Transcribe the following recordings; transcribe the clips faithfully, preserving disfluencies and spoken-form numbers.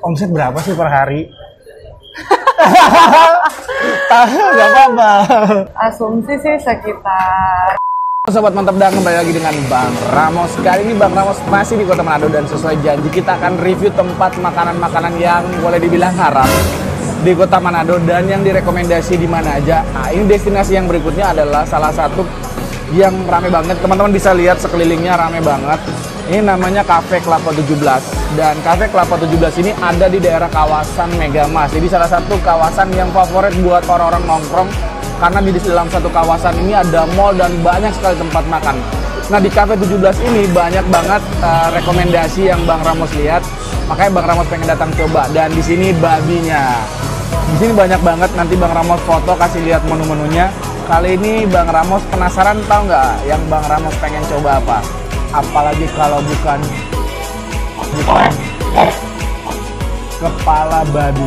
Omset berapa sih per hari? Gak apa-apa. Asumsi sih sekitar. Sobat Mantap Dang, kembali lagi dengan Bang Ramos. Kali ini Bang Ramos masih di Kota Manado dan sesuai janji kita akan review tempat makanan-makanan yang boleh dibilang haram di Kota Manado dan yang direkomendasi di mana aja. Nah, ini destinasi yang berikutnya adalah salah satu yang rame banget. Teman-teman bisa lihat sekelilingnya rame banget. Ini namanya Cafe Kelapa tujuh belas. Dan Cafe Kelapa tujuh belas ini ada di daerah kawasan Megamas. Jadi salah satu kawasan yang favorit buat orang-orang nongkrong. Karena di dalam satu kawasan ini ada mall dan banyak sekali tempat makan. Nah, di Cafe tujuh belas ini banyak banget uh, rekomendasi yang Bang Ramos lihat. Makanya Bang Ramos pengen datang coba. Dan di sini babinya. Di sini banyak banget, nanti Bang Ramos foto kasih lihat menu-menunya. Kali ini Bang Ramos penasaran, tahu nggak yang Bang Ramos pengen coba apa? Apalagi kalau bukan bukan kepala babi.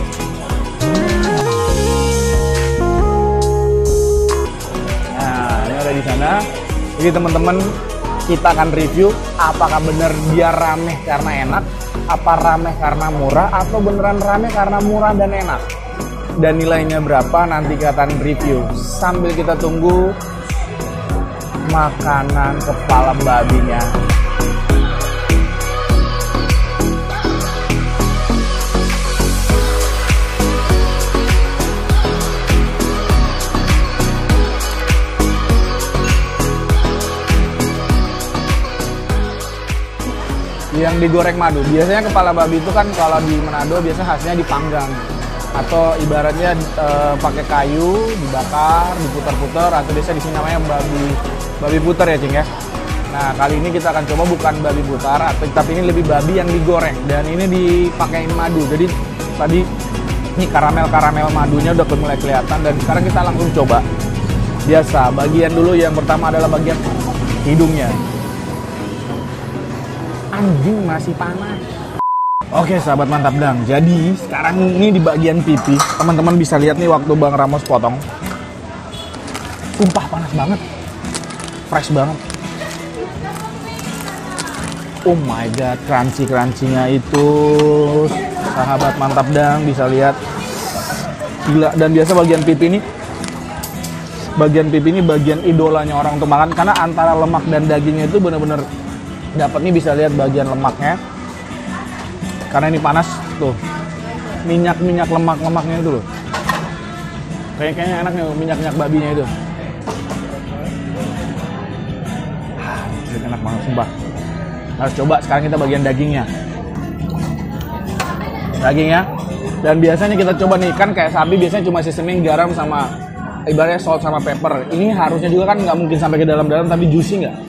Nah, ini ada di sana. Jadi teman-teman, kita akan review apakah benar dia rame karena enak, apa rame karena murah, atau beneran rame karena murah dan enak. Dan nilainya berapa nanti kita akan review sambil kita tunggu makanan kepala babinya. Yang digoreng madu, biasanya kepala babi itu kan kalau di Manado biasa khasnya dipanggang atau ibaratnya e, pakai kayu dibakar, diputar-putar, atau biasa di sini namanya babi babi putar ya Cing ya. Nah, kali ini kita akan coba bukan babi putar, atau tapi ini lebih babi yang digoreng dan ini dipakein madu. Jadi tadi ini karamel-karamel madunya udah mulai kelihatan dan sekarang kita langsung coba. Biasa, bagian dulu yang pertama adalah bagian hidungnya. Anjing masih panas. Oke sahabat Mantap Dang, jadi sekarang ini di bagian pipi, teman-teman bisa lihat nih waktu Bang Ramos potong. Sumpah panas banget, fresh banget. Oh my god, crunchy-crunchy-nya itu sahabat Mantap Dang bisa lihat. Gila, dan biasa bagian pipi ini bagian pipi ini bagian idolanya orang untuk makan karena antara lemak dan dagingnya itu bener-bener dapat. Nih bisa lihat bagian lemaknya. Karena ini panas tuh, minyak-minyak lemak-lemaknya itu loh. Kayak kayaknya enak nih minyak-minyak babinya itu. Ah, enak banget sumpah. Harus coba. Sekarang kita bagian dagingnya. Dagingnya. Dan biasanya kita coba nih, kan kayak sapi biasanya cuma seasoning, garam sama ibaratnya salt sama pepper. Ini harusnya juga kan nggak mungkin sampai ke dalam-dalam, tapi juicy nggak?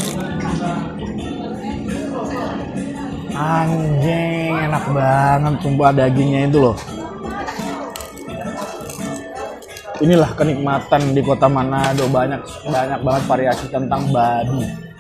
Anjing, enak banget sumpah dagingnya itu loh. Inilah kenikmatan di Kota Manado, banyak banyak banget variasi tentang babi.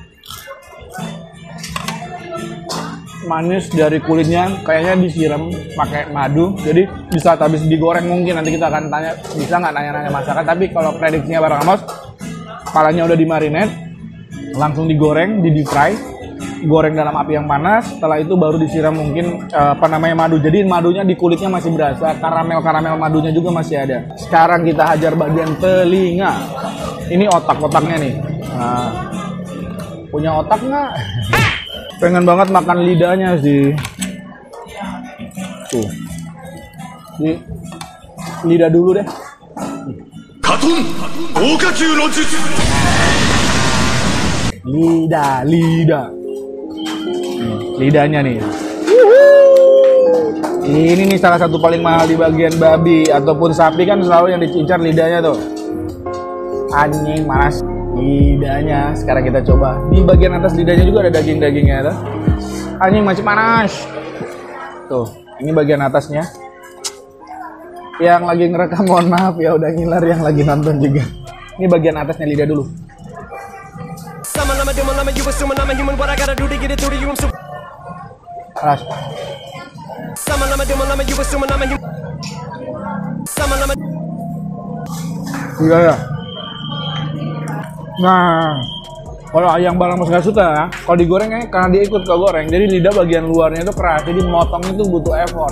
Manis dari kulitnya, kayaknya disiram pakai madu, jadi bisa habis digoreng mungkin. Nanti kita akan tanya, bisa nggak nanya-nanya masakan. Tapi kalau prediksinya Bang Ramos, kepalanya udah dimarinate, langsung digoreng, di deep fry. Goreng dalam api yang panas, setelah itu baru disiram mungkin uh, apa namanya madu. Jadi madunya di kulitnya masih berasa, karamel-karamel madunya juga masih ada. Sekarang kita hajar bagian telinga. Ini otak-otaknya nih. Nah, punya otak nggak? Pengen banget makan lidahnya sih. Tuh, di lidah dulu deh. Lidah, lidah. Lidahnya nih. Ini nih salah satu paling mahal di bagian babi ataupun sapi, kan selalu yang dicincar lidahnya tuh. Anjing manas lidahnya. Sekarang kita coba. Di bagian atas lidahnya juga ada daging-dagingnya tuh. Anjing masih panas. Tuh, ini bagian atasnya. Yang lagi ngerekam mohon maaf ya, udah ngiler, yang lagi nonton juga. Ini bagian atasnya lidah dulu. Keras. Iya ya. Nah, Kalau yang Bang Ramos gak suka, kalau digoreng kayaknya karena dia ikut ke goreng, jadi lidah bagian luarnya itu keras, jadi motongnya itu butuh effort.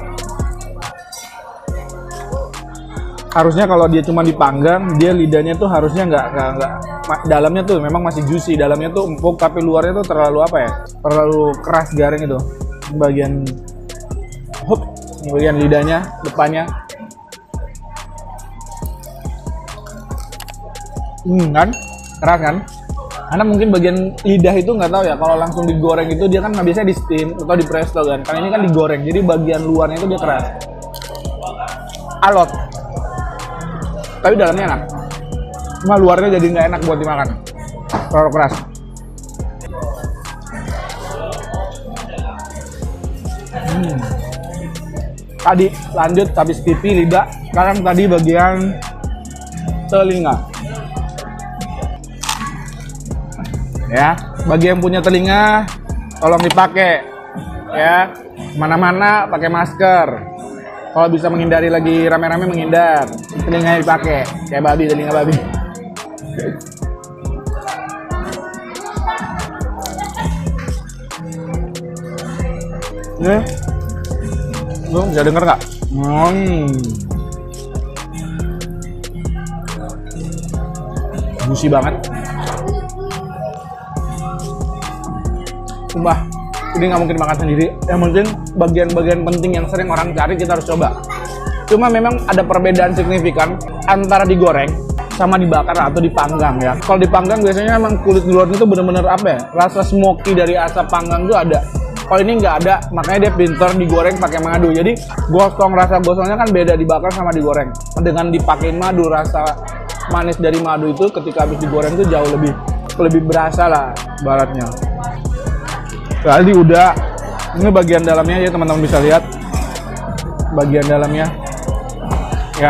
Harusnya kalau dia cuma dipanggang, dia lidahnya tuh harusnya nggak nggak nggak dalamnya tuh memang masih juicy, dalamnya tuh empuk tapi luarnya tuh terlalu apa ya? Terlalu keras garing itu. Bagian hup, bagian lidahnya, depannya. Hmm, kan? Keras kan? Karena mungkin bagian lidah itu nggak tahu ya, kalau langsung digoreng itu dia kan nggak biasanya di steam atau di presto kan. Karena ini kan digoreng, jadi bagian luarnya itu dia keras. Alot. Tapi dalamnya enak. Cuma luarnya jadi nggak enak buat dimakan. Terlalu keras. Hmm. Tadi lanjut habis pipi, lidah. Sekarang tadi bagian telinga. Ya, bagi yang punya telinga tolong dipakai ya, mana-mana pakai masker. Kalau bisa menghindari lagi rame-rame menghindar, telinga dipakai kayak babi, telinga babi. Nih, lu bisa denger nggak? Hmm, juicy banget. Sumpah, ini nggak mungkin makan sendiri. Yang penting bagian-bagian penting yang sering orang cari kita harus coba. Cuma memang ada perbedaan signifikan antara digoreng sama dibakar atau dipanggang ya. Kalau dipanggang biasanya emang kulit luar itu bener-bener apa ya? Rasa smoky dari asap panggang tuh ada. Kalau ini nggak ada, makanya dia pinter digoreng pakai madu. Jadi gosong, rasa gosongnya kan beda dibakar sama digoreng. Dengan dipakein madu, rasa manis dari madu itu ketika habis digoreng tuh jauh lebih lebih berasa lah baratnya. Tadi udah, ini bagian dalamnya ya teman-teman bisa lihat, bagian dalamnya ya.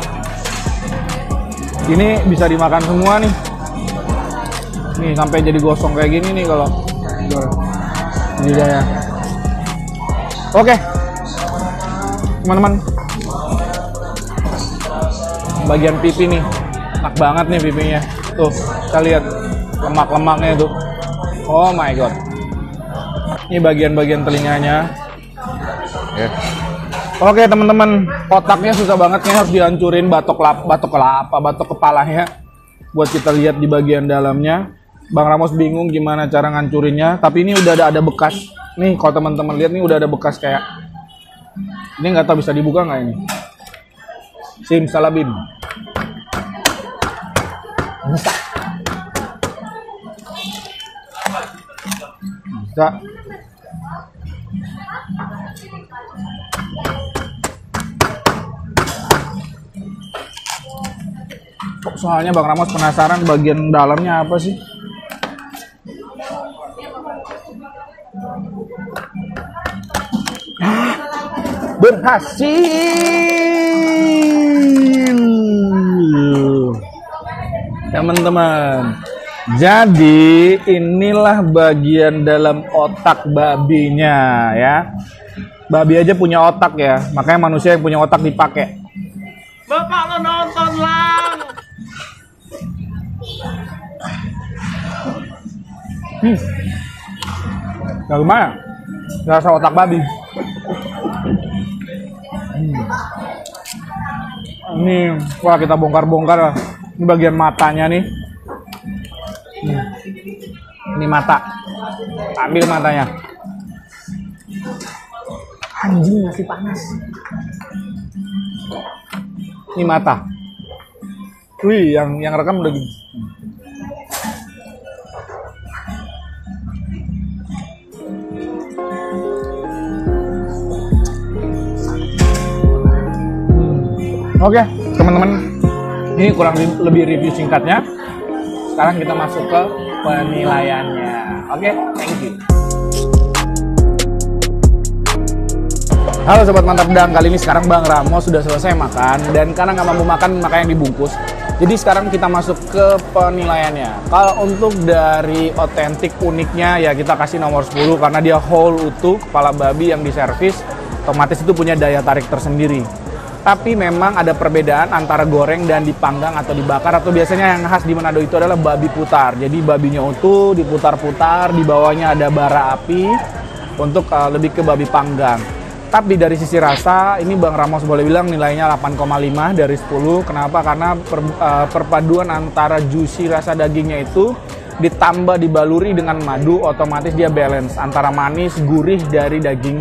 Ini bisa dimakan semua nih, nih sampai jadi gosong kayak gini nih kalau ini ya. Oke, teman-teman, bagian pipi nih, enak banget nih pipinya, tuh kita lihat lemak-lemaknya tuh, oh my god. Ini bagian-bagian telinganya. Yeah. Oke teman-teman, otaknya susah banget nih, harus dihancurin batok lap, batok kelapa, batok kepalanya buat kita lihat di bagian dalamnya. Bang Ramos bingung gimana cara ngancurinnya, tapi ini udah ada ada bekas. Nih kalau teman-teman lihat nih udah ada bekas kayak ini, nggak tahu bisa dibuka nggak ini? Simsalabim. Bisa. Bisa. Soalnya Bang Ramos penasaran bagian dalamnya apa sih? Berhasil, teman-teman. Jadi inilah bagian dalam otak babinya ya. Babi aja punya otak ya, makanya manusia yang punya otak dipakai. Bapak lo nonton lang. Hmm, gak lumayan, rasa otak babi. Hmm. Ini, wah kita bongkar-bongkar lah. Ini bagian matanya nih. Hmm. Ini mata, ambil matanya. Anjing masih panas. Ini mata. Wih, yang yang rekam udah gini. Oke, teman-teman, ini kurang lebih review singkatnya. Sekarang kita masuk ke penilaiannya. Oke, thank you. Halo Sobat Mantap Dang, kali ini sekarang Bang Ramos sudah selesai makan. Dan karena nggak mampu makan, makanya dibungkus. Jadi sekarang kita masuk ke penilaiannya. Kalau untuk dari otentik uniknya, ya kita kasih nomor sepuluh. Karena dia whole utuh, kepala babi yang diservis, otomatis itu punya daya tarik tersendiri. Tapi memang ada perbedaan antara goreng dan dipanggang atau dibakar, atau biasanya yang khas di Manado itu adalah babi putar. Jadi babinya utuh, diputar-putar, di bawahnya ada bara api untuk uh, lebih ke babi panggang. Tapi dari sisi rasa, ini Bang Ramos boleh bilang nilainya delapan koma lima dari sepuluh. Kenapa? Karena per, uh, perpaduan antara juicy rasa dagingnya itu ditambah dibaluri dengan madu, otomatis dia balance antara manis, gurih dari daging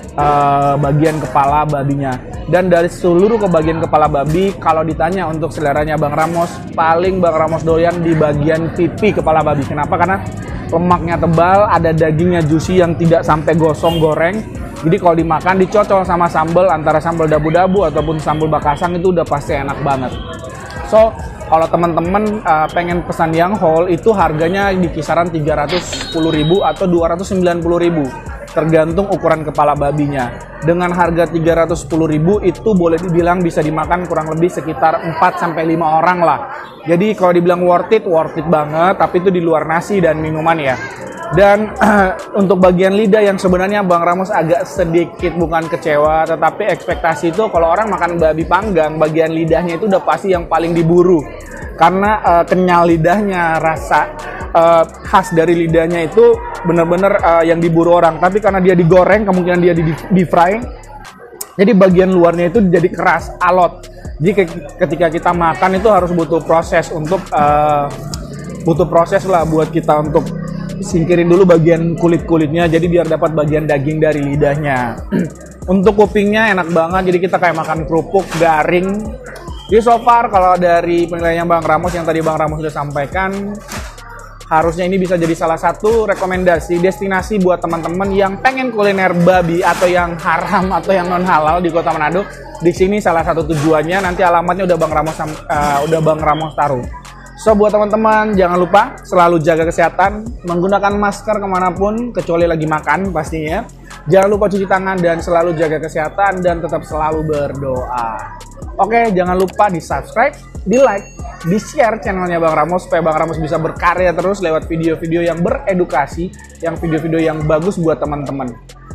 uh, bagian kepala babinya. Dan dari seluruh kebagian kepala babi, kalau ditanya untuk seleranya Bang Ramos, paling Bang Ramos doyan di bagian pipi kepala babi. Kenapa? Karena lemaknya tebal, ada dagingnya juicy yang tidak sampai gosong goreng. Jadi kalau dimakan dicocol sama sambal, antara sambal dabu-dabu ataupun sambal bakasang, itu udah pasti enak banget. So, kalau teman-teman uh, pengen pesan yang whole, itu harganya di kisaran tiga ratus sepuluh ribu atau dua ratus sembilan puluh ribu. Tergantung ukuran kepala babinya. Dengan harga tiga ratus sepuluh ribu itu boleh dibilang bisa dimakan kurang lebih sekitar empat sampai lima orang lah. Jadi kalau dibilang worth it, worth it banget, tapi itu di luar nasi dan minuman ya. Dan uh, untuk bagian lidah yang sebenarnya Bang Ramos agak sedikit bukan kecewa, tetapi ekspektasi itu kalau orang makan babi panggang, bagian lidahnya itu udah pasti yang paling diburu. Karena uh, kenyal lidahnya, rasa uh, khas dari lidahnya itu benar-benar uh, yang diburu orang. Tapi karena dia digoreng, kemungkinan dia di, di fry, jadi bagian luarnya itu jadi keras, alot. Jadi ketika kita makan itu harus butuh proses untuk uh, butuh proses lah buat kita untuk singkirin dulu bagian kulit-kulitnya, jadi biar dapat bagian daging dari lidahnya. Untuk kupingnya enak banget, jadi kita kayak makan kerupuk garing. Jadi so far kalau dari penilaian Bang Ramos yang tadi Bang Ramos sudah sampaikan, harusnya ini bisa jadi salah satu rekomendasi destinasi buat teman-teman yang pengen kuliner babi atau yang haram atau yang non halal di Kota Manado. Di sini salah satu tujuannya, nanti alamatnya udah Bang Ramos uh, udah Bang Ramos taruh. So buat teman-teman jangan lupa selalu jaga kesehatan, menggunakan masker kemanapun kecuali lagi makan pastinya. Jangan lupa cuci tangan dan selalu jaga kesehatan dan tetap selalu berdoa. Oke, jangan lupa di subscribe, di like, di share channelnya Bang Ramos supaya Bang Ramos bisa berkarya terus lewat video-video yang beredukasi, yang video-video yang bagus buat teman-teman.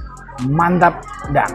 Mantap dah.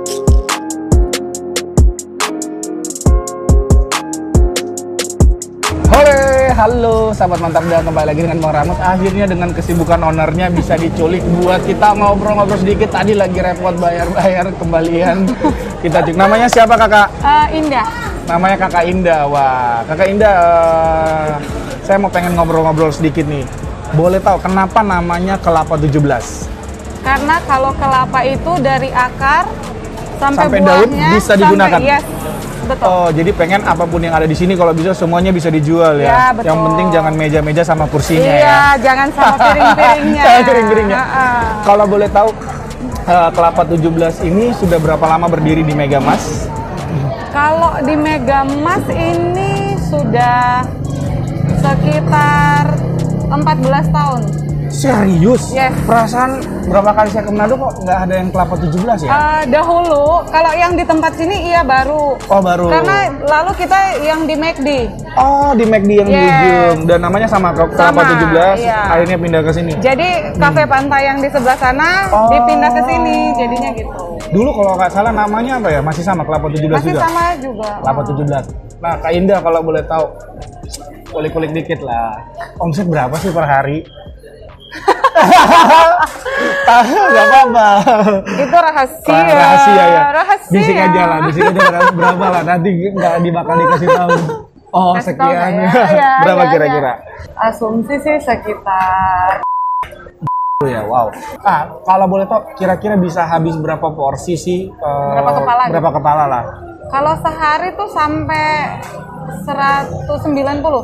Hore, halo sahabat mantap dah, kembali lagi dengan Bang Ramos. Akhirnya dengan kesibukan ownernya bisa diculik buat kita ngobrol-ngobrol sedikit. Tadi lagi repot bayar-bayar kembalian. Kita cek. Namanya siapa kakak? Uh, Indah. Namanya kakak Indah. Wah, kakak Indah, uh, saya mau pengen ngobrol-ngobrol sedikit nih. Boleh tahu kenapa namanya Kelapa tujuh belas? Karena kalau kelapa itu dari akar sampai, sampai buahnya daun bisa digunakan. Sampai, yes. Betul. Oh, jadi pengen apapun yang ada di sini kalau bisa semuanya bisa dijual ya. Ya, betul. Yang penting jangan meja-meja sama kursinya iya, ya. Iya, jangan sama piring-piringnya. Sama piring-piringnya. Uh -uh. Kalau boleh tahu, uh, Kelapa tujuh belas ini sudah berapa lama berdiri di Megamas? Kalau di Megamas ini sudah sekitar empat belas tahun. Serius? Yes. Perasaan berapa kali saya ke Manado kok nggak ada yang Kelapa tujuh belas ya? Uh, dahulu, kalau yang di tempat sini iya baru. Oh baru. Karena lalu kita yang di McD. Oh di McD yang Yes. di ujung. Dan namanya sama Kelapa Sama, tujuh belas, iya. akhirnya pindah ke sini. Jadi kafe pantai yang di sebelah sana Oh. dipindah ke sini, jadinya gitu. Dulu kalau nggak salah namanya apa ya? Masih sama Kelapa tujuh belas Masih juga? sama juga. Kelapa tujuh belas. Nah Kak Indah kalau boleh tahu, kulik-kulik dikit lah. Omset berapa sih per hari? Gak apa-apa. Itu rahasia. Rahasia ya. Rahasia. Bisik aja lah, bisik aja berapa lah. Nanti nggak dibakal dikasih tahu. Oh Kasih sekian. tahu ya. Ya, Berapa ya, kira-kira? ya. Asumsi sih sekitar. Oh ya, wow. Ah, kalau boleh tahu, kira-kira bisa habis berapa porsi sih? Uh, Berapa kepala? Berapa kepala lah? Kalau sehari tuh sampai seratus sembilan puluh.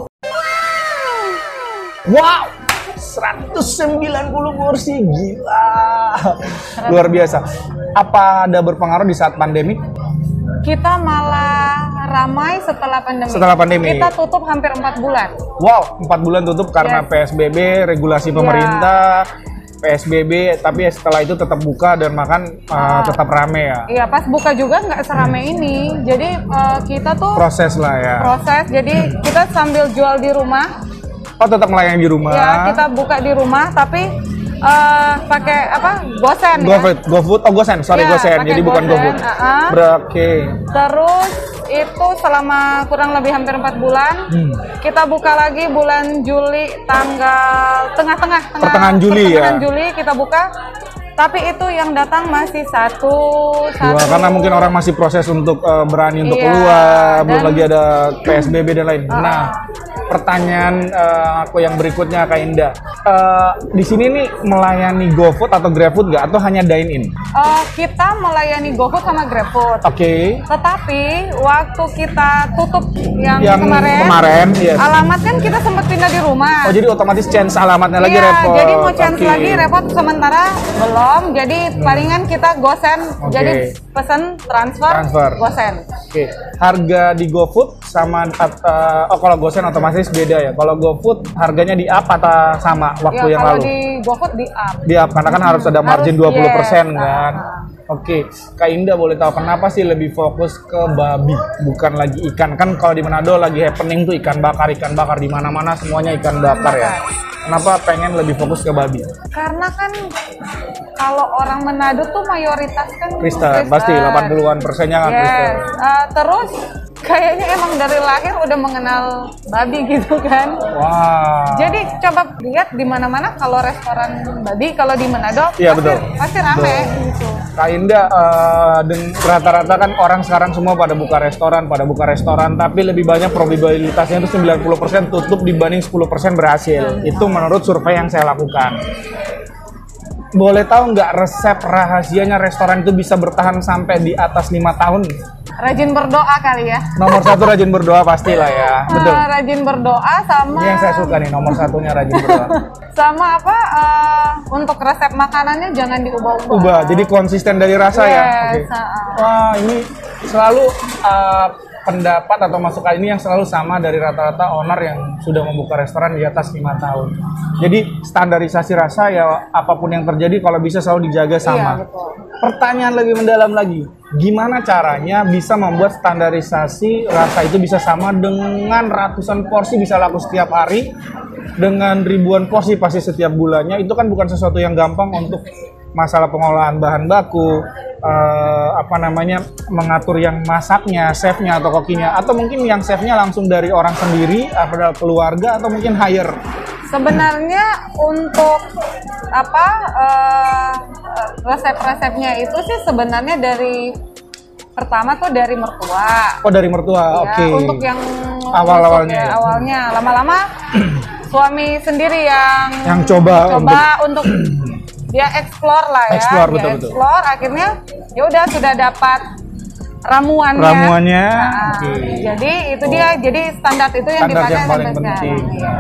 Wow, seratus sembilan puluh porsi, gila. Luar biasa. Apa ada berpengaruh di saat pandemi? Kita malah ramai setelah pandemi. Setelah pandemi. Kita tutup hampir empat bulan. Wow, empat bulan tutup karena Yes. P S B B, regulasi pemerintah, P S B B, tapi setelah itu tetap buka dan makan uh, Ah. tetap rame ya. Iya, pas buka juga nggak serame ini. Jadi eh, kita tuh Proses lah ya. proses. Jadi kita sambil jual di rumah. Oh, tetap melayani di rumah. Ya, kita buka di rumah, tapi Eh, pakai apa? Gosen ya. GoFood, GoFood, oh Gosen, sorry Iya, Gosen, pakai jadi bukan Gosen, GoFood. uh-uh. Ber- Oke. Terus itu selama kurang lebih hampir empat bulan. Hmm. Kita buka lagi bulan Juli tanggal tengah-tengah tengah, Pertengahan Juli ya? pertengahan Juli kita buka. Tapi itu yang datang masih satu, satu. Dua, karena mungkin orang masih proses untuk uh, berani untuk Iya, keluar, belum dan- lagi ada P S B B dan lain. Uh-uh. Nah, pertanyaan uh, aku yang berikutnya Kak Indah, uh, di sini nih melayani GoFood atau GrabFood nggak, atau hanya dine in? Eh, kita melayani GoFood sama GrabFood. Oke. Tetapi waktu kita tutup yang, Yang kemarin, kemarin, yes. alamat kan kita sempat pindah di rumah. Oh jadi otomatis change alamatnya lagi Iya, repot. jadi mau chance Oke. lagi repot sementara belum. Jadi palingan kita gosen. Oke. Jadi pesen transfer, Transfer. gosen. Oke, harga di GoFood sama uh, oh kalau Gosen otomatis beda ya. Kalau GoFood harganya di up atau sama waktu Ya yang kalau lalu? di GoFood di up. Di up karena kan harus ada margin Harus, dua puluh persen yes. kan. Oke, Kak Indah boleh tahu kenapa sih lebih fokus ke babi bukan lagi ikan? Kan kalau di Manado lagi happening tuh ikan bakar, ikan bakar di mana-mana semuanya ikan bakar ya. Kenapa pengen lebih fokus ke babi? Karena kan kalau orang Manado tuh mayoritas kan Kristen, pasti delapan puluhan persennya kan Yes. Kristen. Uh, terus kayaknya emang dari lahir udah mengenal babi gitu kan. Wah. Jadi coba lihat di mana-mana kalau restoran babi, kalau di Manado Iya, pasti, betul. pasti rame gitu. Kak Indah, uh, dan rata-rata kan orang sekarang semua pada buka restoran, pada buka restoran, tapi lebih banyak probabilitasnya itu sembilan puluh persen tutup dibanding sepuluh persen berhasil. Itu menurut survei yang saya lakukan. Boleh tahu nggak resep rahasianya restoran itu bisa bertahan sampai di atas lima tahun? Rajin berdoa kali ya. Nomor satu rajin berdoa pastilah ya, betul. Uh, rajin berdoa sama Ini yang saya suka nih, nomor satunya rajin berdoa. sama apa uh, untuk resep makanannya jangan diubah-ubah. Ubah, jadi konsisten dari rasa ya. Yes, Oke. uh-uh. Wah, ini selalu uh, pendapat atau masukan ini yang selalu sama dari rata-rata owner yang sudah membuka restoran di atas lima tahun. Jadi standarisasi rasa ya apapun yang terjadi kalau bisa selalu dijaga sama. Iya, betul. Pertanyaan lebih mendalam lagi, gimana caranya bisa membuat standarisasi rasa itu bisa sama dengan ratusan porsi bisa laku setiap hari, dengan ribuan porsi pasti setiap bulannya? Itu kan bukan sesuatu yang gampang untuk masalah pengolahan bahan baku, eh, apa namanya, mengatur yang masaknya, chefnya atau kokinya, atau mungkin yang chefnya langsung dari orang sendiri, atau keluarga, atau mungkin hire. Sebenarnya untuk apa uh, resep-resepnya itu sih sebenarnya dari pertama tuh dari mertua. Oh dari mertua, Ya, oke. untuk yang Awal-awalnya ya, ya. awalnya lama-lama suami sendiri yang Yang coba coba untuk, dia explore lah ya. Explore, dia betul-betul. explore akhirnya ya udah sudah dapat ramuannya. Ramuannya, Nah, oke. Jadi itu dia, jadi standar itu yang Standar dipakai yang paling sampai penting. sekarang. Iya.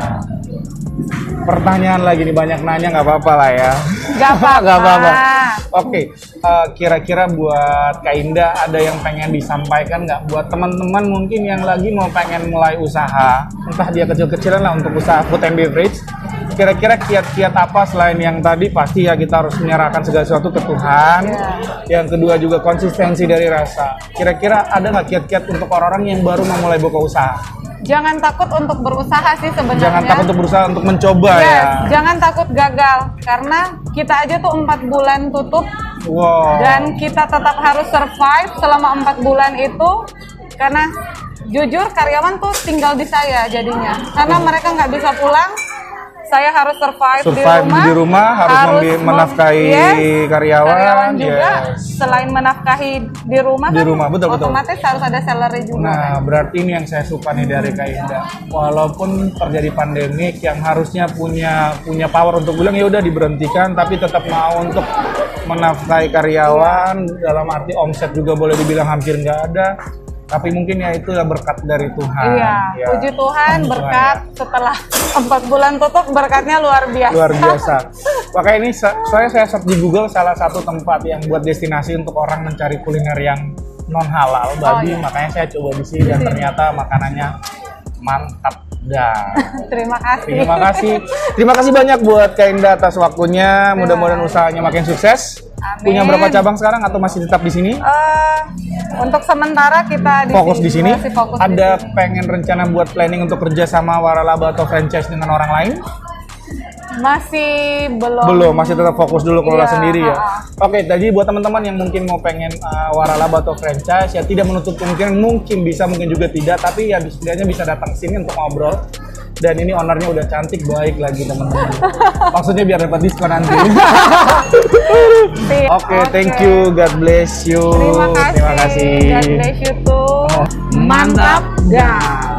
Pertanyaan lagi nih, banyak nanya, nggak apa-apa lah ya. Nggak apa-apa. Nggak apa-apa. Oke, eh, kira-kira buat Kak Indah ada yang pengen disampaikan nggak buat teman-teman mungkin yang lagi mau pengen mulai usaha, entah dia kecil-kecilan lah untuk usaha food and beverage. Kira-kira kiat-kiat apa selain yang tadi, pasti ya kita harus menyerahkan segala sesuatu ke Tuhan. Ya. Yang kedua juga konsistensi dari rasa. Kira-kira ada nggak kiat-kiat untuk orang-orang yang baru memulai buka usaha? Jangan takut untuk berusaha sih sebenarnya. Jangan takut untuk berusaha untuk mencoba Yes, ya. jangan takut gagal karena kita aja tuh empat bulan tutup Wow. dan kita tetap harus survive selama empat bulan itu karena jujur karyawan tuh tinggal di saya jadinya karena mereka nggak bisa pulang. Saya harus survive, Survive di rumah, di rumah, harus membi- mem- menafkahi yes, karyawan, karyawan juga. yes. Selain menafkahi di rumah, Di kan rumah, betul, betul. otomatis harus ada salary juga. Nah, kan. berarti ini yang saya suka nih dari Kak Indah. Walaupun terjadi pandemik yang harusnya punya punya power untuk bilang ya udah diberhentikan, tapi tetap mau untuk menafkahi karyawan, dalam arti omset juga boleh dibilang hampir nggak ada. Tapi mungkin ya itu berkat dari Tuhan. Iya, Ya. puji Tuhan Puji berkat Tuhan, setelah empat bulan tutup berkatnya luar ya. biasa. Luar biasa. Makanya ini sa- saya saya search di Google salah satu tempat yang buat destinasi untuk orang mencari kuliner yang non halal babi. Oh, iya. Makanya saya coba di sini dan ternyata makanannya mantap dah. Terima kasih. Terima kasih. Terima kasih banyak buat Kak Indah atas waktunya. Mudah-mudahan usahanya makin sukses. Amin. Punya berapa cabang sekarang atau masih tetap di sini? Eh, untuk sementara kita di Fokus di sini. masih fokus di Ada sini. pengen rencana buat planning untuk kerja sama waralaba atau franchise dengan orang lain? Masih belum. Belum, masih tetap fokus dulu kelola Iya, sendiri ya. uh-uh. Oke, tadi buat teman-teman yang mungkin mau pengen uh, waralaba atau franchise, ya tidak menutup kemungkinan, mungkin bisa, mungkin juga tidak, tapi ya setidaknya bisa datang sini untuk ngobrol. Dan ini ownernya udah cantik, baik lagi teman-teman. Maksudnya biar dapat diskon nanti. Oke, okay, thank you, God bless you. Terima kasih. Terima kasih. God bless you too. Oh, Mantap, guys.